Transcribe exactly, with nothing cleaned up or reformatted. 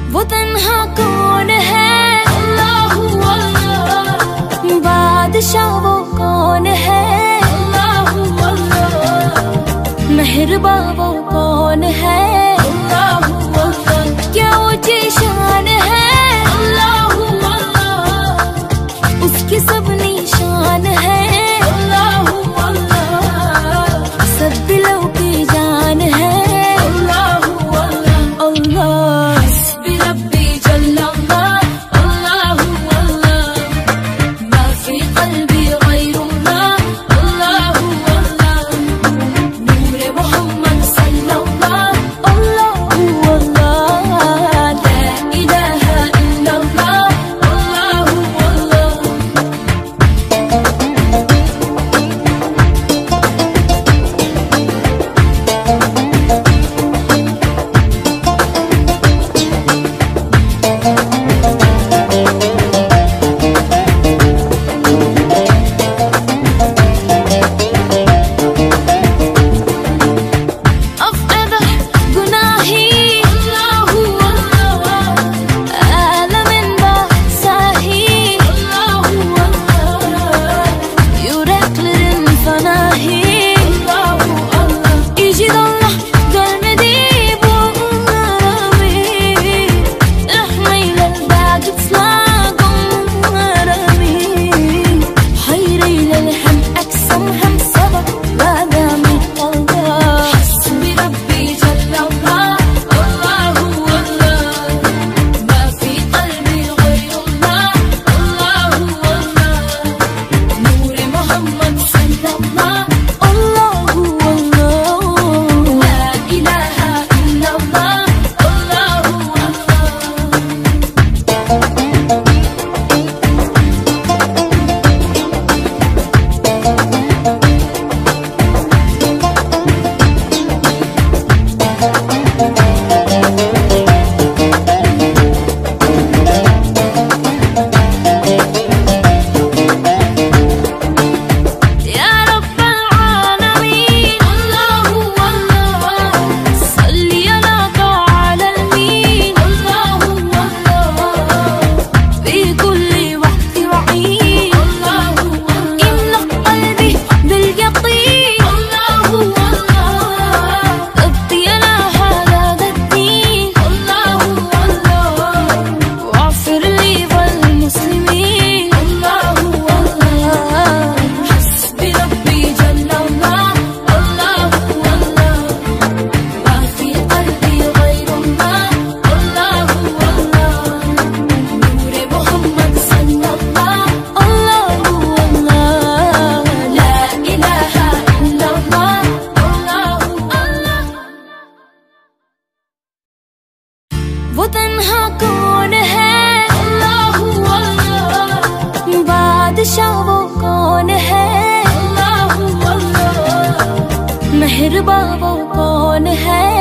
वो तन्हा कौन है, अल्लाह अल्लाह। बादशाह वो कौन है, अल्लाह अल्लाह। मेहरबा वो कौन है, अल्लाह अल्लाह। क्या ऊंची शान है, अल्लाह अल्लाह। उसकी सब निशान है, अल्लाह अल्लाह। सब दिलों की जान है, अल्लाह अल्लाह अल्लाह। हस्बी रब्बी जल्लल्लाह, अल्लाह अल्लाह। मा फी क़ल्बी ग़ैरुल्लाह, अल्लाह अल्लाह। नूर मोहम्मद सल्लल्लाह, अल्लाह अल्लाह। ला इलाहा इल्लल्लाह, अल्लाह अल्लाह। أفقد جناحي، الله الله. ألم بأساهي، الله الله. Yüreklerin fanahi, Allah Allah. İcid Allah görmedi bunlarımı. Rahmeyle bağışla gönlümü. Hayreyle hem aksam hem sabah bağami Allah. Hasbi Rabbi Cellallah, Allahu Allah. Ma fi qalbi gayrullah, Allahu Allah. Nur Muhammad sallallahu, Allahu Allah. La ilaha illallah, Allahu Allah. يا رب العالمين، الله الله. صلي على طه العالمين، الله الله. في كل وقت وعين، الله الله. املأ قلبي باليقين، الله الله. ربي على هذا الدين، الله الله. واغفر لي والمسلمين، الله الله. حسبي ربي جل الله، الله الله. ما في قلبي غير الله، الله الله. نور محمد صلى الله، الله الله. لا إله إلا الله، الله الله. वो तन्हा कौन है, अल्लाह अल्लाह। बादशाह वो कौन है, अल्लाह अल्लाह। मेहरबा वो कौन है,